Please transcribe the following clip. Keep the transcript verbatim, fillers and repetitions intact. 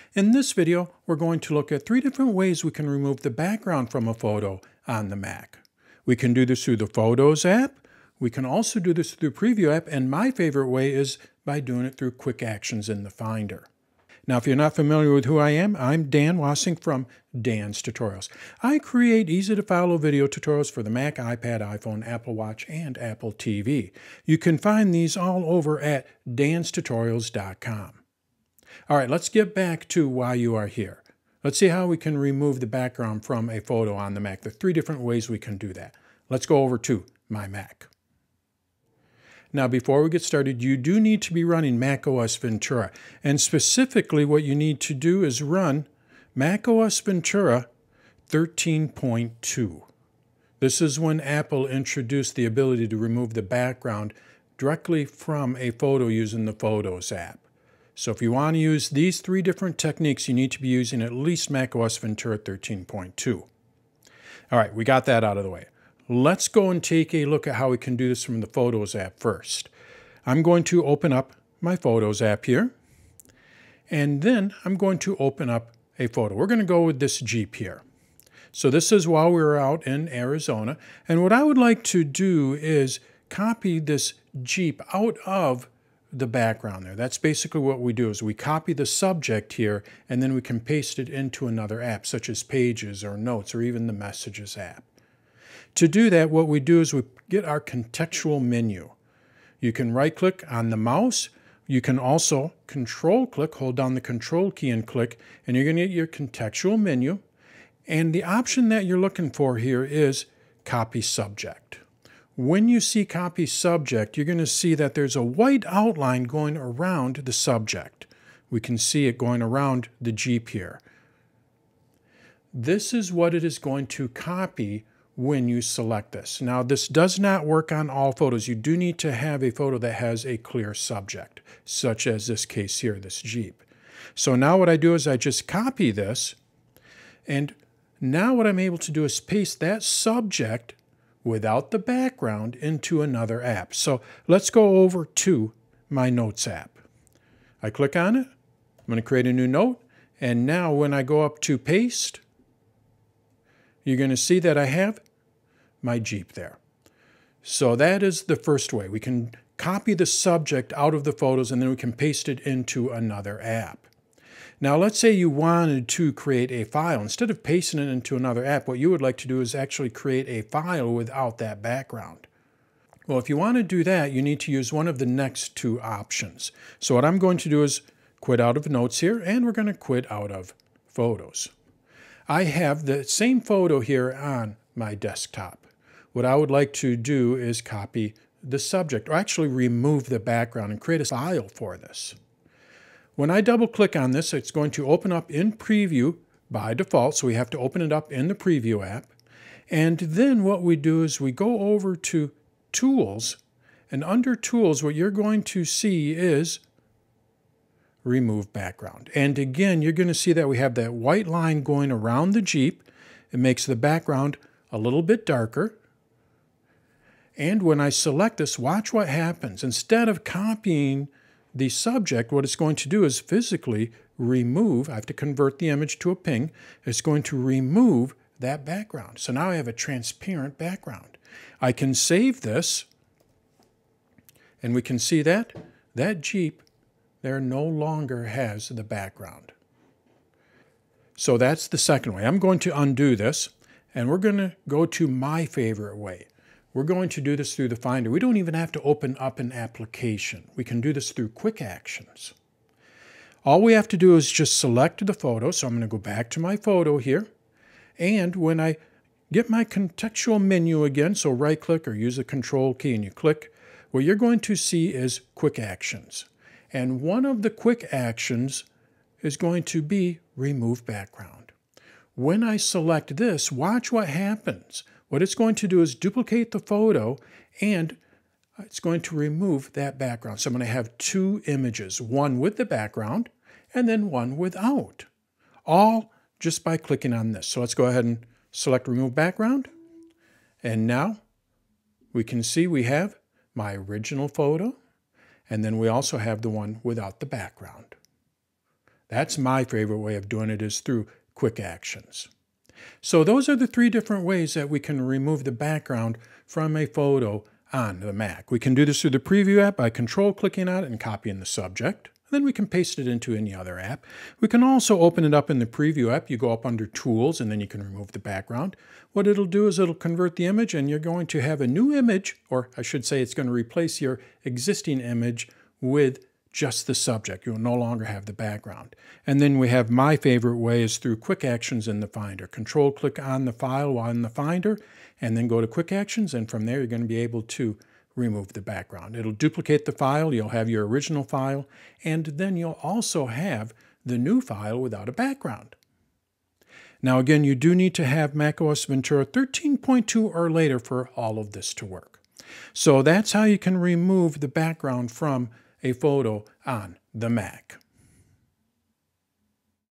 In this video, we're going to look at three different ways we can remove the background from a photo on the Mac. We can do this through the Photos app. We can also do this through the Preview app, and my favorite way is by doing it through Quick Actions in the Finder. Now, if you're not familiar with who I am, I'm Dan Wassing from Dan's Tutorials. I create easy-to-follow video tutorials for the Mac, iPad, iPhone, Apple Watch, and Apple T V. You can find these all over at dans tutorials dot com. All right, let's get back to why you are here. Let's see how we can remove the background from a photo on the Mac. There are three different ways we can do that. Let's go over to My Mac. Now, before we get started, you do need to be running macOS Ventura. And specifically, what you need to do is run macOS Ventura thirteen point two. This is when Apple introduced the ability to remove the background directly from a photo using the Photos app. So if you want to use these three different techniques, you need to be using at least macOS Ventura thirteen point two. All right, we got that out of the way. Let's go and take a look at how we can do this from the Photos app first. I'm going to open up my Photos app here, and then I'm going to open up a photo. We're going to go with this Jeep here. So this is while we were out in Arizona, and what I would like to do is copy this Jeep out of the background there. That's basically what we do, is we copy the subject here, and then we can paste it into another app, such as Pages or Notes or even the Messages app. To do that, what we do is we get our contextual menu. You can right-click on the mouse. You can also control-click, hold down the control key and click, and you're going to get your contextual menu. And the option that you're looking for here is Copy Subject. When you see Copy Subject, you're going to see that there's a white outline going around the subject. We can see it going around the Jeep here. This is what it is going to copy when you select this. Now, this does not work on all photos. You do need to have a photo that has a clear subject, such as this case here, this Jeep. So now what I do is I just copy this, and now what I'm able to do is paste that subject without the background into another app. So let's go over to my Notes app. I click on it. I'm going to create a new note, and now when I go up to Paste, you're going to see that I have my Jeep there. So that is the first way. We can copy the subject out of the photos, and then we can paste it into another app. Now, let's say you wanted to create a file. Instead of pasting it into another app, what you would like to do is actually create a file without that background. Well, if you want to do that, you need to use one of the next two options. So what I'm going to do is quit out of Notes here, and we're going to quit out of Photos. I have the same photo here on my desktop. What I would like to do is copy the subject, or actually remove the background and create a file for this. When I double click on this, it's going to open up in Preview by default, so we have to open it up in the Preview app. And then what we do is we go over to Tools, and under Tools, what you're going to see is Remove Background. And again, you're going to see that we have that white line going around the Jeep. It makes the background a little bit darker. And when I select this, watch what happens. Instead of copying the subject, what it's going to do is physically remove, I have to convert the image to a ping, it's going to remove that background. So now I have a transparent background. I can save this, and we can see that that Jeep there no longer has the background. So that's the second way. I'm going to undo this, and we're going to go to my favorite way. We're going to do this through the Finder. We don't even have to open up an application. We can do this through Quick Actions. All we have to do is just select the photo. So I'm going to go back to my photo here. And when I get my contextual menu again, so right-click or use the Control key and you click, what you're going to see is Quick Actions. And one of the quick actions is going to be Remove Background. When I select this, watch what happens. What it's going to do is duplicate the photo, and it's going to remove that background. So I'm going to have two images, one with the background and then one without, all just by clicking on this. So let's go ahead and select Remove Background. And now we can see we have my original photo, and then we also have the one without the background. That's my favorite way of doing it, is through quick actions. So those are the three different ways that we can remove the background from a photo on the Mac. We can do this through the Preview app by control clicking on it and copying the subject. Then we can paste it into any other app. We can also open it up in the Preview app. You go up under Tools, and then you can remove the background. What it'll do is it'll convert the image, and you're going to have a new image, or I should say it's going to replace your existing image with just the subject. You'll no longer have the background. And then we have my favorite way is through quick actions in the Finder. Control click on the file while in the Finder, and then go to quick actions, and from there you're going to be able to remove the background. It'll duplicate the file, you'll have your original file, and then you'll also have the new file without a background. Now again, you do need to have macOS Ventura thirteen point two or later for all of this to work. So that's how you can remove the background from a photo on the Mac.